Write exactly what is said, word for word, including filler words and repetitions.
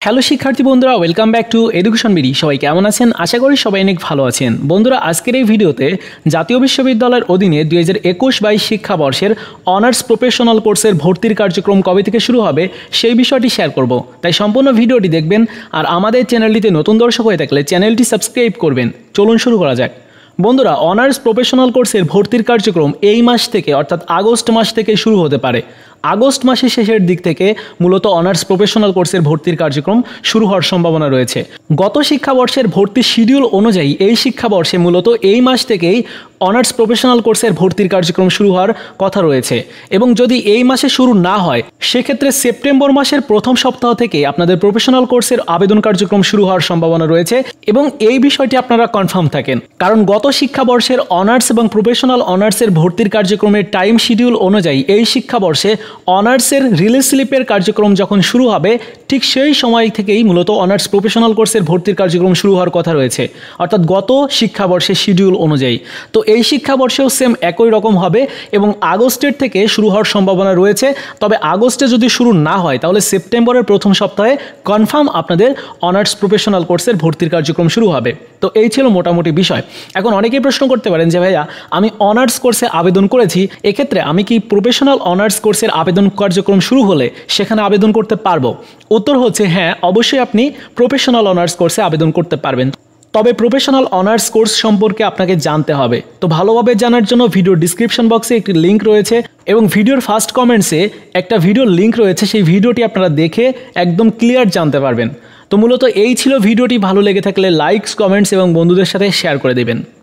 Hello শিক্ষার্থী বন্ধুরা, welcome back to education BD. সবাই কেমন আছেন? আশা করি সবাই অনেক ভালো আছেন। বন্ধুরা, আজকের এই ভিডিওতে জাতীয় বিশ্ববিদ্যালয়ের অধীনে দুই হাজার একুশ বাইশ শিক্ষাবর্ষের অনার্স প্রফেশনাল কোর্সের ভর্তির কার্যক্রম কবে থেকে শুরু হবে সেই বিষয়টি শেয়ার করব। তাই সম্পূর্ণ ভিডিওটি দেখবেন, আর আমাদের চ্যানেলটিতে নতুন দর্শক হয়ে থাকলে চ্যানেলটি সাবস্ক্রাইব করবেন। চলুন শুরু করা যাক। বন্ধুরা, অনার্স প্রফেশনাল কোর্সের ভর্তির কার্যক্রম এই মাস থেকে অর্থাৎ আগস্ট মাস থেকে শুরু হতে পারে। আগস্ট মাসের শেষের দিক থেকে মূলত অনার্স প্রফেশনাল কোর্সের ভর্তির কার্যক্রম শুরু হওয়ার সম্ভাবনা রয়েছে। গত শিক্ষাবর্ষের ভর্তির শিডিউল অনুযায়ী এই শিক্ষাবর্ষে মূলত এই মাস থেকেই অনার্স প্রফেশনাল কোর্সের ভর্তির কার্যক্রম শুরু হওয়ার কথা রয়েছে, এবং যদি এই মাসে শুরু না হয় সেক্ষেত্রে সেপ্টেম্বর মাসের প্রথম সপ্তাহ থেকে আপনাদের প্রফেশনাল কোর্সের আবেদন কার্যক্রম শুরু হওয়ার সম্ভাবনা রয়েছে, এবং এই বিষয়টি আপনারা কনফার্ম থাকেন। কারণ গত শিক্ষাবর্ষের অনার্স এবং প্রফেশনাল অনার্সের ভর্তির কার্যক্রমের টাইম শিডিউল অনুযায়ী এই শিক্ষাবর্ষে অনার্সের রিলিজ স্লিপের কার্যক্রম যখন শুরু হবে ঠিক সেই সময় থেকেই মূলত অনার্স প্রফেশনাল কোর্সের ভর্তির কার্যক্রম শুরু হওয়ার কথা রয়েছে, অর্থাৎ গত শিক্ষাবর্ষের শিডিউল অনুযায়ী। তো এই শিক্ষাবর্ষেও সেম একই রকম হবে এবং আগস্টের থেকে শুরু হওয়ার সম্ভাবনা রয়েছে। তবে আগস্টে যদি শুরু না হয় তাহলে সেপ্টেম্বরের প্রথম সপ্তাহে কনফার্ম আপনাদের অনার্স প্রফেশনাল কোর্সের ভর্তির কার্যক্রম শুরু হবে। তো এই ছিল মোটামুটি বিষয়। এখন অনেকেই প্রশ্ন করতে পারেন যে ভাইয়া, আমি অনার্স কোর্সে আবেদন করেছি, এক্ষেত্রে আমি কি প্রফেশনাল অনার্স কোর্সের আবেদন কার্যক্রম শুরু হলে সেখানে আবেদন করতে পারবো? উত্তর হচ্ছে হ্যাঁ, অবশ্যই আপনি প্রফেশনাল অনার্স কোর্সে আবেদন করতে পারবেন। তবে প্রফেশনাল অনার্স কোর্স সম্পর্কে আপনাকে জানতে হবে। তো ভালোভাবে জানার জন্য ভিডিওর ডিসক্রিপশন বক্সে একটি লিঙ্ক রয়েছে এবং ভিডিওর ফার্স্ট কমেন্টসে একটা ভিডিওর লিঙ্ক রয়েছে, সেই ভিডিওটি আপনারা দেখে একদম ক্লিয়ার জানতে পারবেন। তো মূলত এই ছিল ভিডিওটি। ভালো লেগে থাকলে লাইকস, কমেন্টস এবং বন্ধুদের সাথে শেয়ার করে দেবেন।